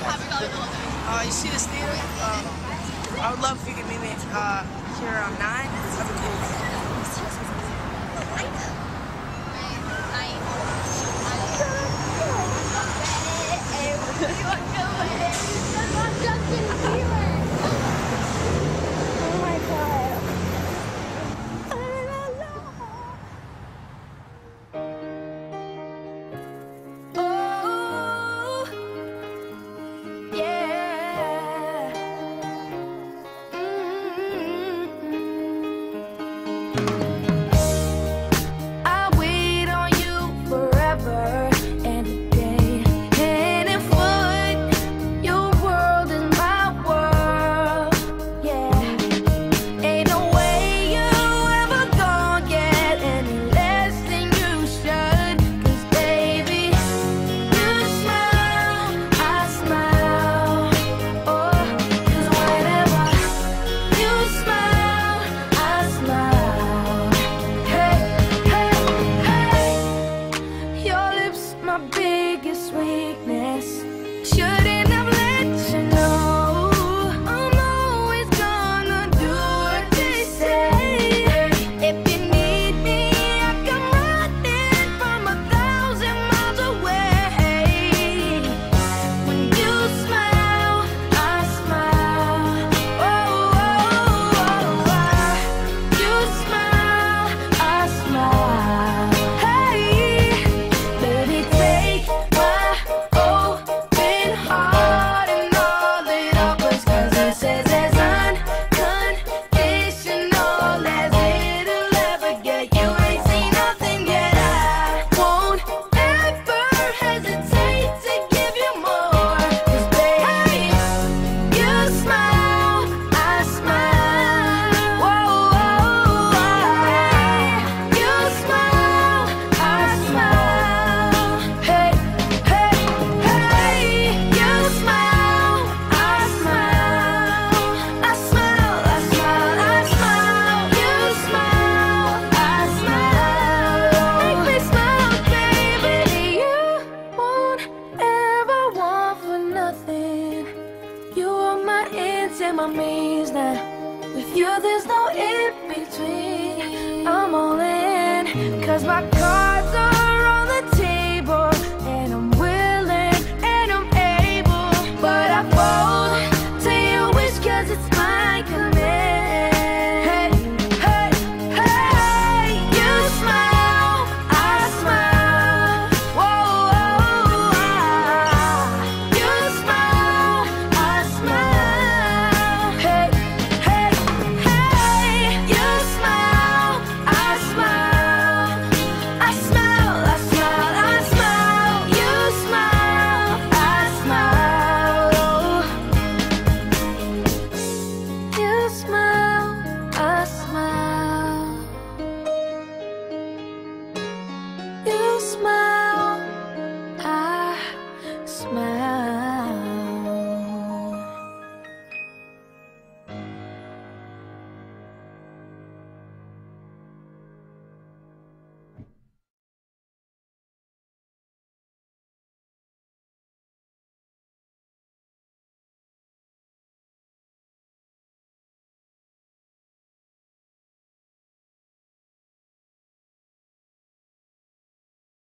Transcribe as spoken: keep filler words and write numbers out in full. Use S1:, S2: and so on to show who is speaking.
S1: Uh, you see this theater? Uh, I would love if you could meet me uh, here around nine. That'd be cool.
S2: Biggest weakness. Shouldn't have let you know. I'm always gonna do what they say. If you need me, I come running from a thousand miles away. When you smile, I smile. Oh, oh, oh, oh. You smile, I smile. Hey, baby, take my open heart and all it offers, 'cause it says it's unconditional as it'll ever get. You ain't seen nothing yet. I won't ever hesitate to give you more, 'cause baby, you smile, I smile. Whoa, whoa, whoa. You smile, I smile. Hey, hey, hey. You smile, I smile. I smile, I smile, I smile. You smile, I smile. Make me smile, baby. You won't ever want for nothing. You are my ends and my means now. With you, there's no in between. I'm all in, 'cause my cards are